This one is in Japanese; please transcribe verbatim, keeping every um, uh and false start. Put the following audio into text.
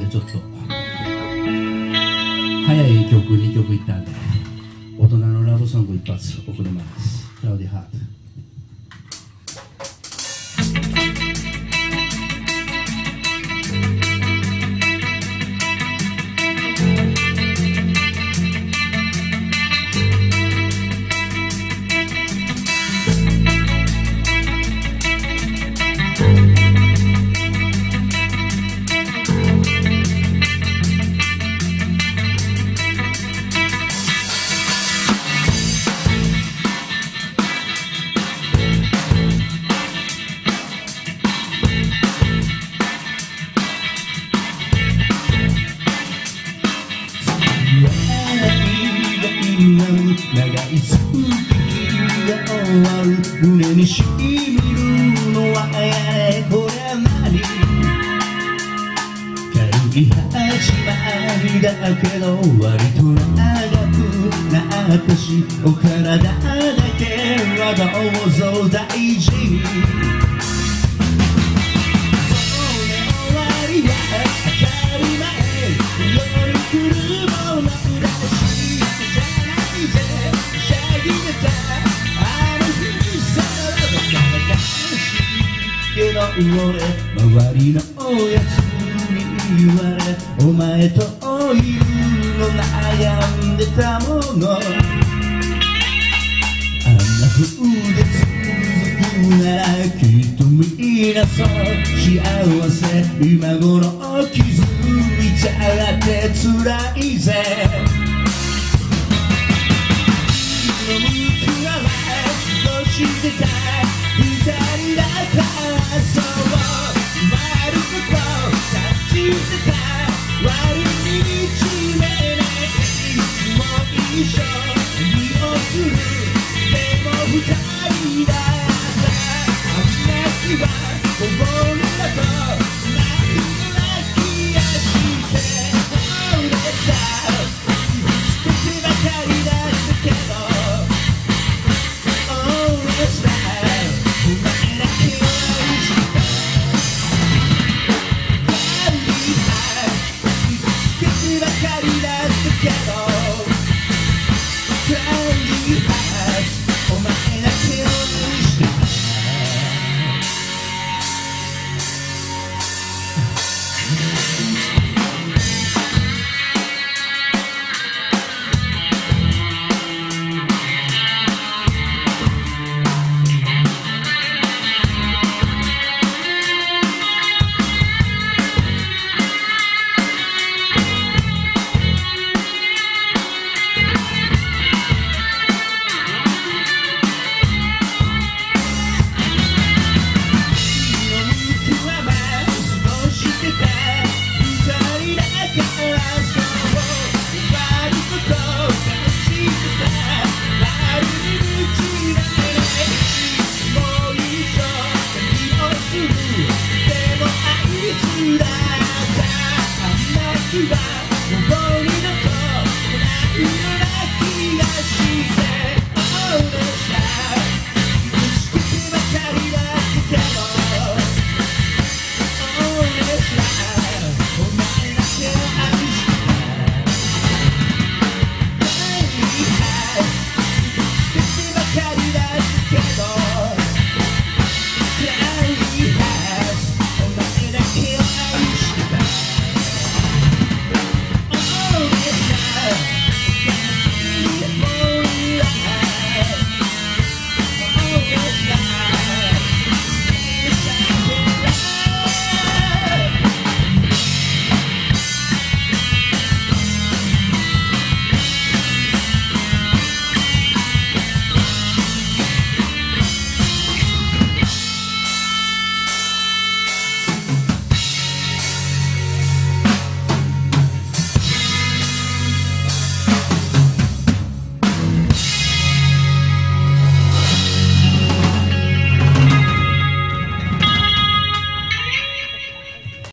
ちょっと早い曲にきょくいったんで、大人のラブソング一発送ります。クラウディハート。長い月が終わる、胸にしみるのはえこれ何、軽い始まりだけど割と長くなったし、お体だけはどうぞ大事に。それ終わりは当たり前、夜に来るものだし、けど俺周りのやつに言われ、お前といるの悩んでたもの、あんな風で続くならきっとみんなそう幸せ、今頃気づいちゃって辛いぜ。飲むくらいどうしてた二人だったら、そう悪くと立ちてた悪い道めない、もう一緒にをする、でも二人だったあんな日はこぼれだと泣きやして折れた、捨ててばかりだったけどだったあんな日は